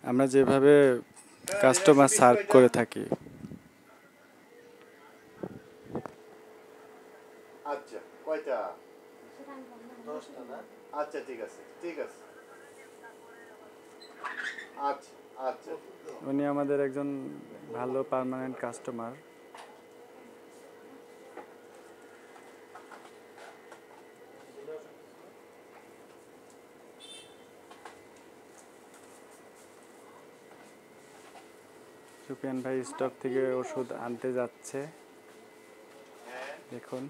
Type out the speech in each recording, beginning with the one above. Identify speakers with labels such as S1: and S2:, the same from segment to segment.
S1: আমরা যেভাবে customer serve করে থাকি।
S2: আচ্ছা কয়টা? 10টা না? আচ্ছা ঠিক আছে ঠিক আছে। আচ্ছা আচ্ছা
S1: উনি আমাদের একজন ভালো পার্মানেন্ট কাস্টমার। সুফিয়ান ভাই স্টক থেকে ওষুধ আনতে যাচ্ছে, দেখুন।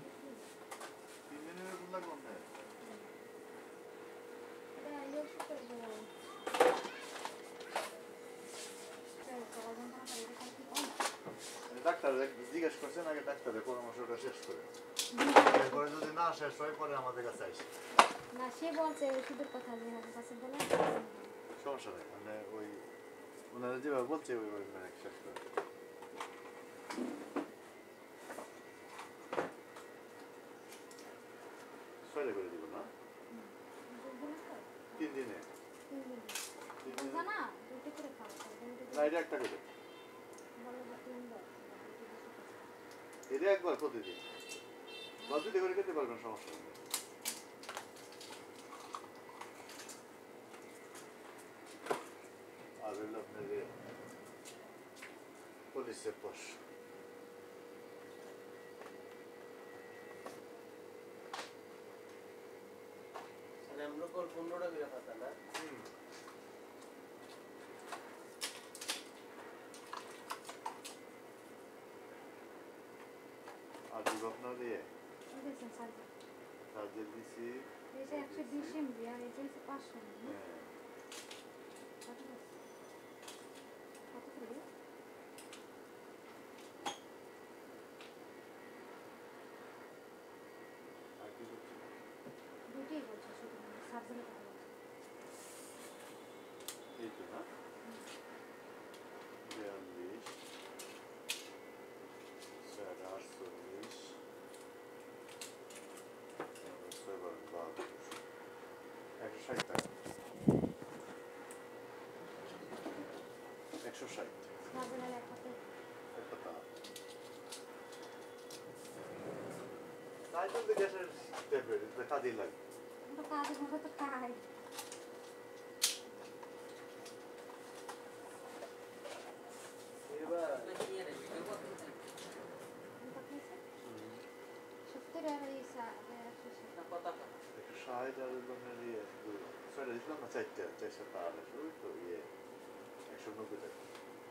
S2: ডাক্তার জিজ্ঞেস করছেন আগে, ডাক্তারের পরামর্শটা শেষ করে এরপরে যদি না শেষ হয় পরে আমাদের কাছে আসে।
S3: না সে বলছে ওষুধের কথা যে আমার কাছে বলে
S2: সমস্যা নেই, মানে ওই ওনারা যেভাবে বলছে ওইভাবে মানে শেষ করে ছয়টা করে দিব না 3 দিনে
S3: না দুটো করে খাও
S2: না এটা একটা করে এটা একবার প্রতিদিন বা দুটো করে খেতে পারবেন, সমস্যা নেই। আর হইল আপনার পুলিশের পোষ আর দিব আপনার দিয়ে সার্জেল দিছি
S3: এটা 120 এমবি আর এটা হচ্ছে 500 এমবি কত করে
S2: আর কি করছি
S3: দুটোই বলছে শুধু সার্জারি কথা বলছে
S2: এই তো না 42 48 160 টাকা 160
S3: সার্জারি এক হাতে
S2: একটা টাকা তাই তো গ্যাসের ট্যাবলেট এটা কাজে লাগে
S3: তো কাজের মতো তো খাই
S2: এবার
S3: 70 আর এই
S2: 60 আর আপনার ইয়ে ছয়টা দিলাম না, চারটা 400 ওই তো ইয়ে 190 টাকা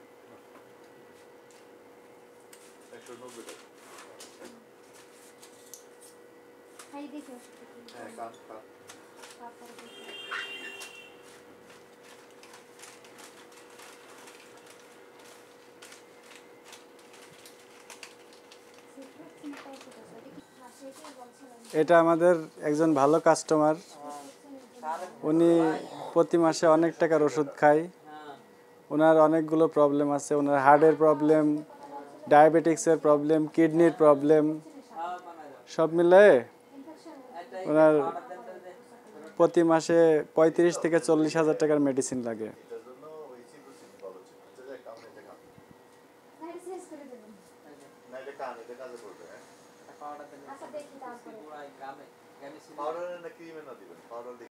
S2: 190 টাকা
S3: খাই দেখি ওষুধ
S2: হ্যাঁ কান কান
S3: তারপরে দেখি
S1: এটা আমাদের একজন ভালো কাস্টমার। উনি প্রতি মাসে অনেক টাকার ওষুধ খায়। ওনার অনেকগুলো প্রবলেম আছে, ওনার হার্টের প্রবলেম, ডায়াবেটিক্সের প্রবলেম, কিডনির প্রবলেম, সব মিলিয়ে ওনার প্রতি মাসে 35 থেকে 40 হাজার টাকার মেডিসিন লাগে।
S2: এটার জন্য ওই সিবুসিন ভালো ছিল। আচ্ছা যাক আপনি এটা খান না, এটা খান, এটা কাজে করবে। হ্যাঁ
S3: আচ্ছা দেখি তারপরে
S2: পাউডার না ক্রিমে না দিবেন, পাউডার